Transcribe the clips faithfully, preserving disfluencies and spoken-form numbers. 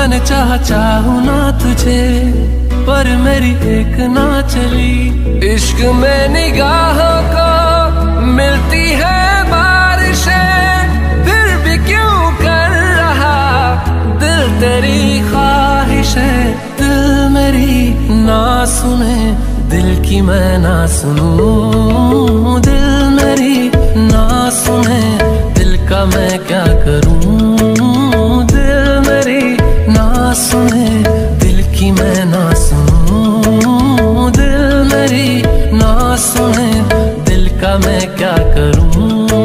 मैंने चाहा चाहूं ना तुझे, पर मेरी एक ना चली। इश्क में निगाहों को मिलती है बारिशें, फिर भी क्यों कर रहा दिल तेरी ख्वाहिशें। दिल मेरी ना सुने, दिल की मैं ना सुनूं। दिल मेरी ना सुने, दिल का मैं क्या करूं। दिल मेरी ना सुने, दिल की मैं ना सुनूं। दिल मेरी ना सुने, दिल का मैं क्या करूं।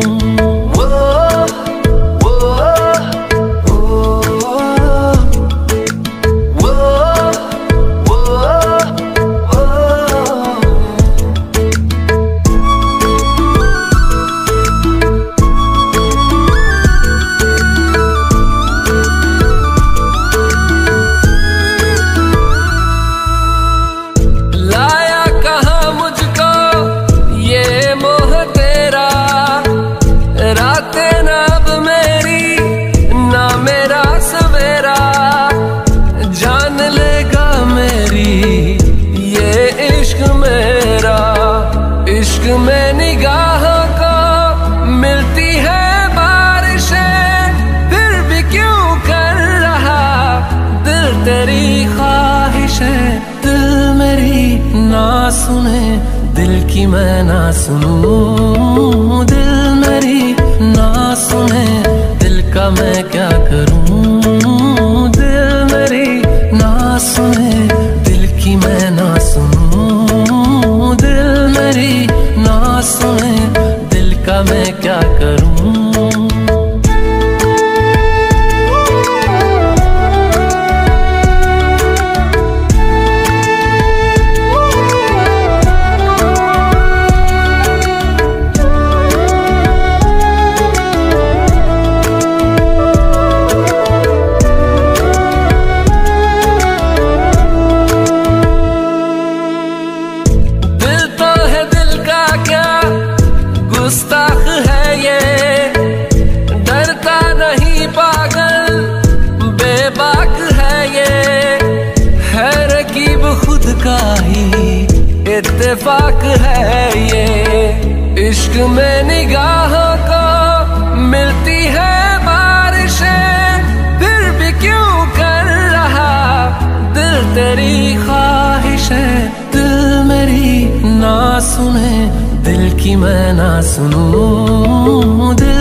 इश्क में निगाहों को मिलती है बारिशें, फिर भी क्यों कर रहा दिल तेरी ख्वाहिशें। दिल मेरी ना सुने, दिल की मैं ना सुनूं। दिल मेरी ना सुने, दिल का मैं क्या करूं। दिल मेरी ना सुने, दिल की मैं ना सुनूं। दिल मेरी ना सुने, दिल का मैं क्या करूं। गुस्ताख है ये, डरता नहीं पागल बेबाक है ये, है रकीब खुद का ही इत्तेफाक है ये। इश्क में निगाहों को मिलती है बारिशें, फिर भी क्यों कर रहा दिल तेरी ख्वाहिशें। दिल मेरी ना सुने, दिल की मैं ना सुनूं। दिल